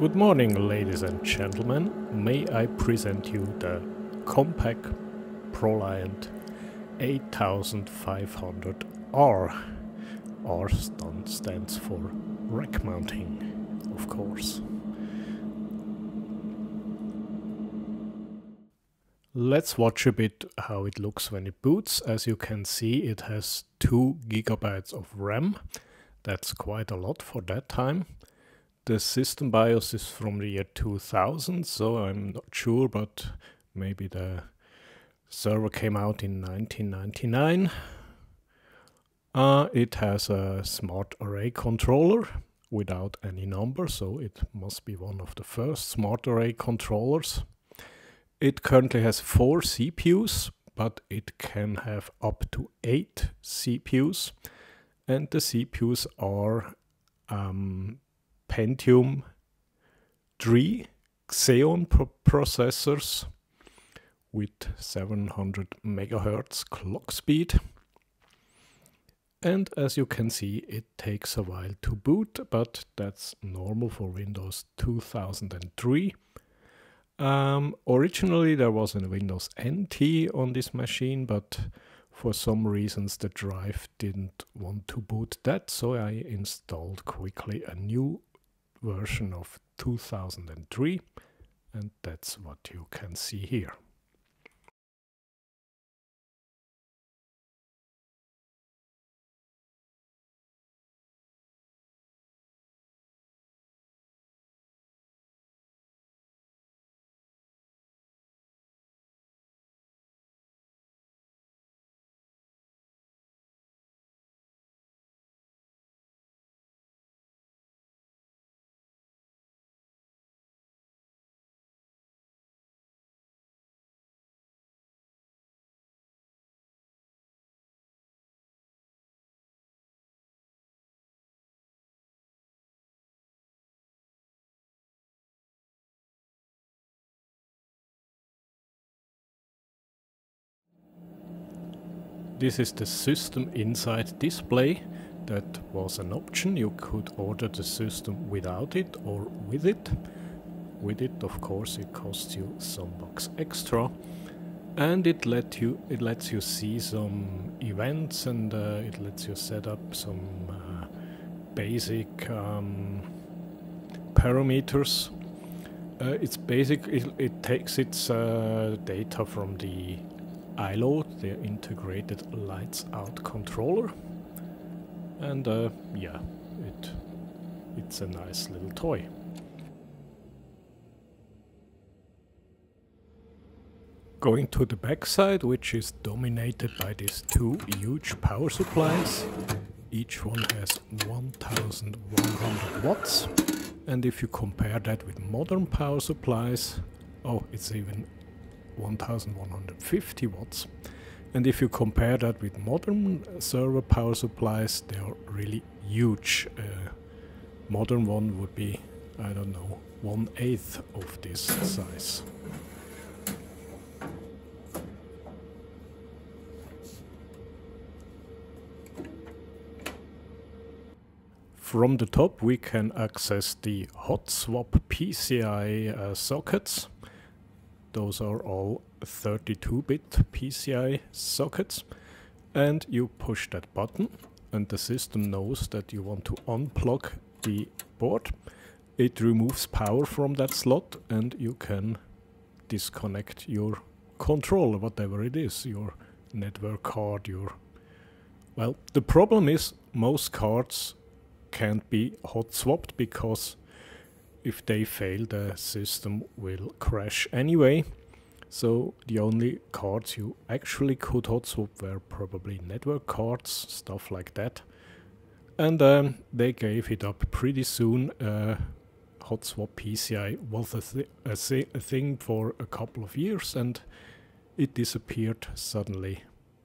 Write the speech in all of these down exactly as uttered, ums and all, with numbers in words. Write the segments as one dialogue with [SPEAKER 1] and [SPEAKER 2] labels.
[SPEAKER 1] Good morning, ladies and gentlemen. May I present you the Compaq Proliant eighty-five hundred R. R stand, stands for rack mounting, of course. Let's watch a bit how it looks when it boots. As you can see, it has two gigabytes of RAM. That's quite a lot for that time. The system BIOS is from the year two thousand, so I'm not sure, but maybe the server came out in nineteen ninety-nine. Uh, it has a smart array controller without any number, so it must be one of the first smart array controllers. It currently has four C P Us, but it can have up to eight C P Us, and the C P Us are um, Pentium three Xeon pro processors with seven hundred megahertz clock speed. And as you can see, it takes a while to boot, but that's normal for Windows two thousand three. Um, originally there was a Windows N T on this machine, but for some reasons the drive didn't want to boot that, so I installed quickly a new version of two thousand three, and that's what you can see here. This is the system inside display. That was an option. You could order the system without it or with it. With it, of course, it costs you some bucks extra, and it let you it lets you see some events, and uh, it lets you set up some uh, basic um, parameters. Uh, it's basic. It, it takes its uh, data from the I L O, the integrated lights out controller, and uh, yeah, it it's a nice little toy. Going to the back side, which is dominated by these two huge power supplies. Each one has one thousand one hundred watts, and if you compare that with modern power supplies, oh, it's even one thousand one hundred fifty watts. And if you compare that with modern server power supplies, they are really huge. Uh, modern one would be, I don't know, one eighth of this size. From the top we can access the HotSwap P C I uh, sockets. Those are all thirty-two bit P C I sockets, and you push that button and the system knows that you want to unplug the board. It removes power from that slot and you can disconnect your controller, whatever it is, your network card, your... Well, the problem is most cards can't be hot swapped, because if they fail, the system will crash anyway. So the only cards you actually could hot swap were probably network cards, stuff like that. And um, they gave it up pretty soon. Uh, HotSwap P C I was a, th a, th a thing for a couple of years, and it disappeared suddenly.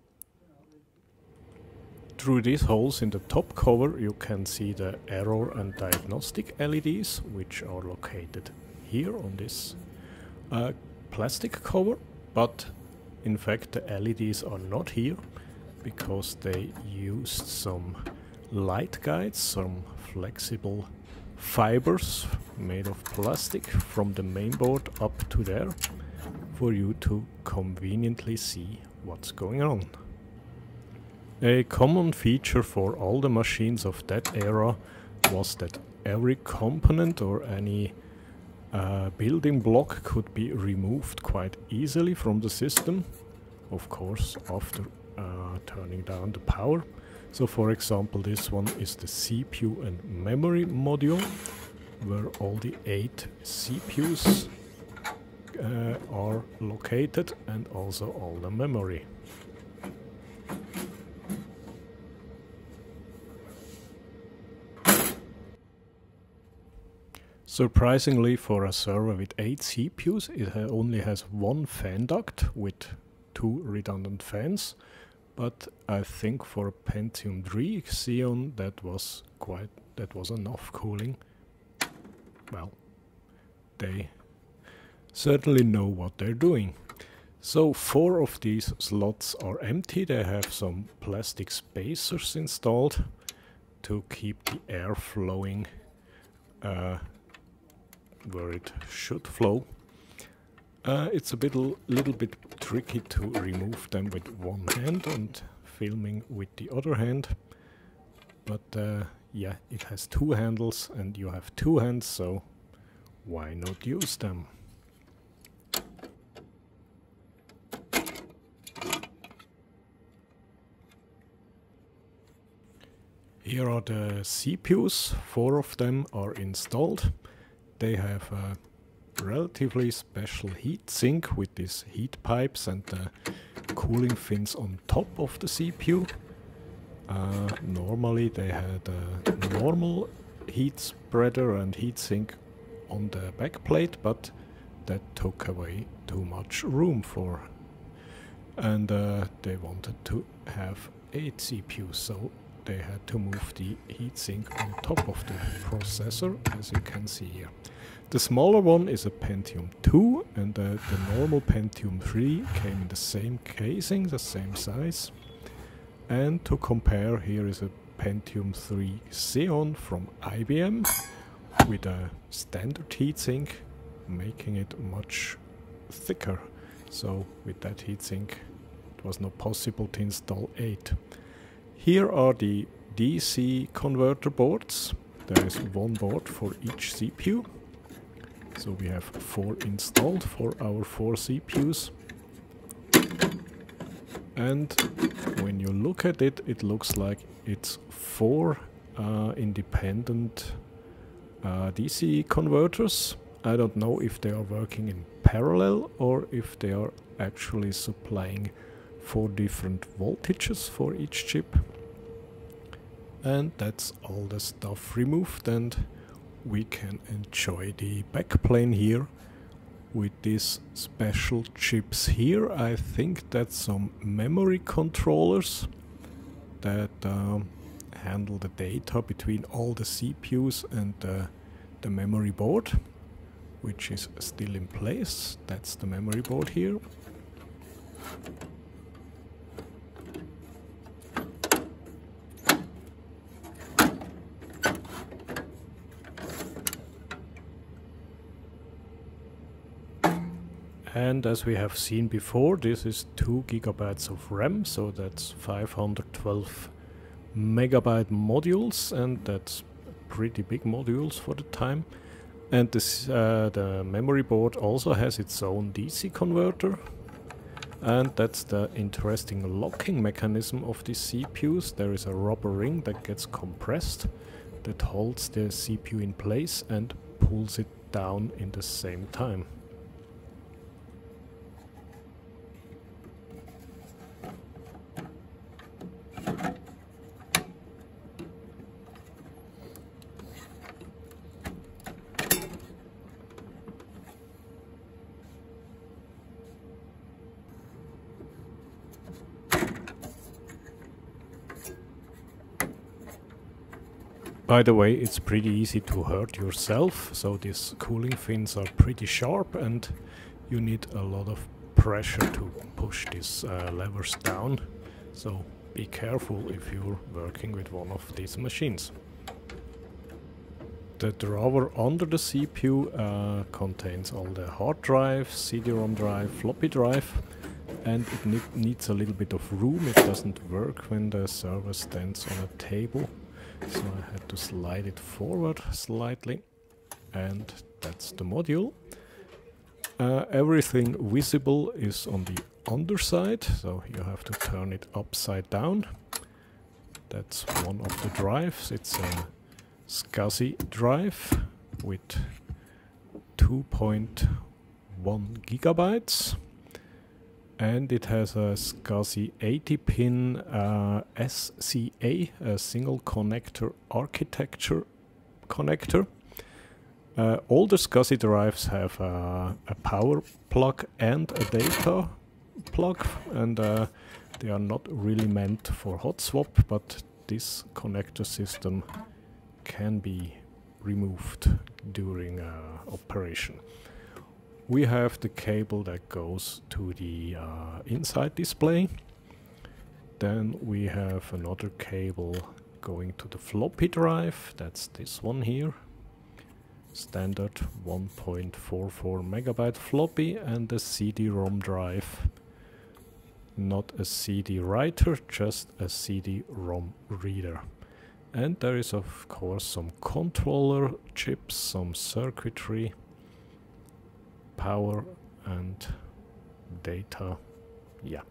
[SPEAKER 1] Through these holes in the top cover you can see the error and diagnostic L E Ds, which are located here on this uh, plastic cover, but in fact the L E Ds are not here because they used some light guides, some flexible fibers made of plastic from the mainboard up to there for you to conveniently see what's going on. A common feature for all the machines of that era was that every component or any uh, building block could be removed quite easily from the system, of course after uh, turning down the power. So for example, this one is the C P U and memory module, where all the eight C P Us uh, are located, and also all the memory. Surprisingly, for a server with eight C P Us, it ha only has one fan duct with two redundant fans. But I think for a Pentium three Xeon that was quite that was enough cooling. Well, they certainly know what they're doing. So four of these slots are empty. They have some plastic spacers installed to keep the air flowing uh, where it should flow. Uh, it's a bit, little bit tricky to remove them with one hand and filming with the other hand, but uh, yeah, it has two handles and you have two hands, so why not use them? Here are the C P Us, four of them are installed. They have a relatively special heat sink with these heat pipes and the cooling fins on top of the C P U. Uh, normally they had a normal heat spreader and heat sink on the back plate, but that took away too much room for, and uh, they wanted to have eight C P Us, so they had to move the heatsink on top of the processor, as you can see here. The smaller one is a Pentium two, and uh, the normal Pentium three came in the same casing, the same size. And to compare, here is a Pentium three Xeon from I B M with a standard heatsink, making it much thicker. So with that heatsink it was not possible to install eight. Here are the D C converter boards. There is one board for each C P U. So we have four installed for our four C P Us. And when you look at it, it looks like it's four uh, independent uh, D C converters. I don't know if they are working in parallel or if they are actually supplying four different voltages for each chip. And that's all the stuff removed, and we can enjoy the backplane here with these special chips here. I think that's some memory controllers that um, handle the data between all the C P Us and uh, the memory board, which is still in place. That's the memory board here. And as we have seen before, this is two gigabytes of RAM, so that's five hundred twelve megabyte modules, and that's pretty big modules for the time. And this, uh, the memory board also has its own D C converter, and that's the interesting locking mechanism of these C P Us. There is a rubber ring that gets compressed that holds the C P U in place and pulls it down in the same time. By the way, it's pretty easy to hurt yourself, so these cooling fins are pretty sharp and you need a lot of pressure to push these uh, levers down, so be careful if you're working with one of these machines. The drawer under the C P U uh, contains all the hard drive, C D ROM drive, floppy drive, and it ne needs a little bit of room. It doesn't work when the server stands on a table, so I had to slide it forward slightly, and that's the module. Uh, everything visible is on the underside, so you have to turn it upside down. That's one of the drives. It's a SCSI drive with two point one gigabytes, and it has a SCSI eighty pin uh, S C A, a single connector architecture connector. Uh, all the SCSI drives have uh, a power plug and a data plug, and uh, they are not really meant for hot swap, but this connector system can be removed during uh, operation. We have the cable that goes to the uh, inside display. Then we have another cable going to the floppy drive. That's this one here. Standard one point four four megabyte floppy, and the C D ROM drive. Not a C D writer, just a C D ROM reader. And there is of course some controller chips, some circuitry, power and data. Yeah.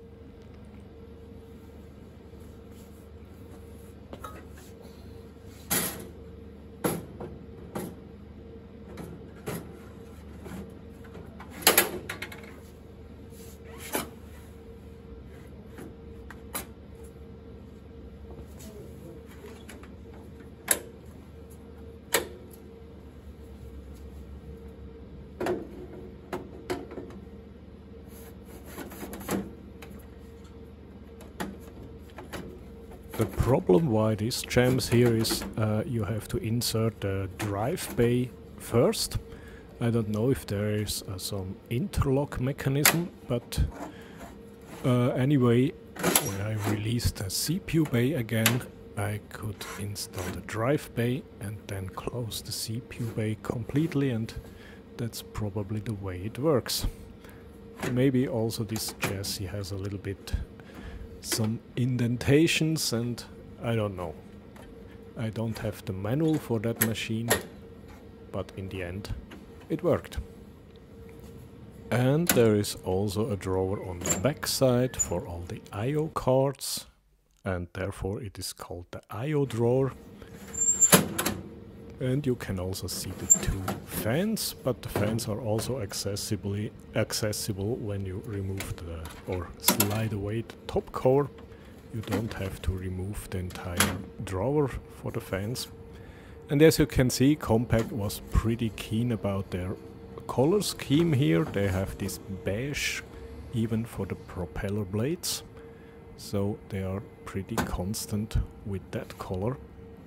[SPEAKER 1] The problem why this jams here is uh, you have to insert the drive bay first. I don't know if there is uh, some interlock mechanism, but uh, anyway, when I released the C P U bay again, I could install the drive bay and then close the C P U bay completely, and that's probably the way it works. Maybe also this chassis has a little bit some indentations, and I don't know. I don't have the manual for that machine, but in the end it worked. And there is also a drawer on the back side for all the I O cards, and therefore it is called the I O drawer. And you can also see the two fans, but the fans are also accessibly accessible when you remove the or slide away the top core. You don't have to remove the entire drawer for the fans. And as you can see, Compaq was pretty keen about their color scheme here. They have this beige even for the propeller blades, so they are pretty constant with that color.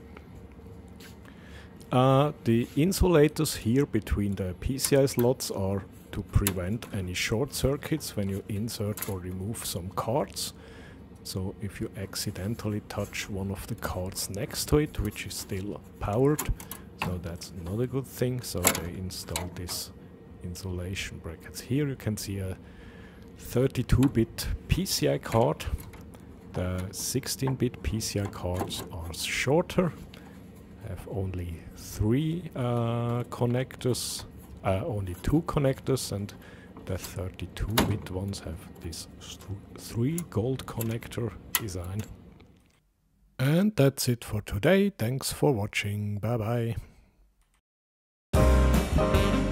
[SPEAKER 1] Uh, the insulators here between the P C I slots are to prevent any short circuits when you insert or remove some cards. So if you accidentally touch one of the cards next to it, which is still powered, so that's not a good thing. So they installed this insulation brackets. Here you can see a thirty-two bit P C I card. The sixteen bit P C I cards are shorter, have only three uh, connectors, uh, only two connectors, and the thirty-two bit ones have this th three gold connector design. And that's it for today. Thanks for watching. Bye bye.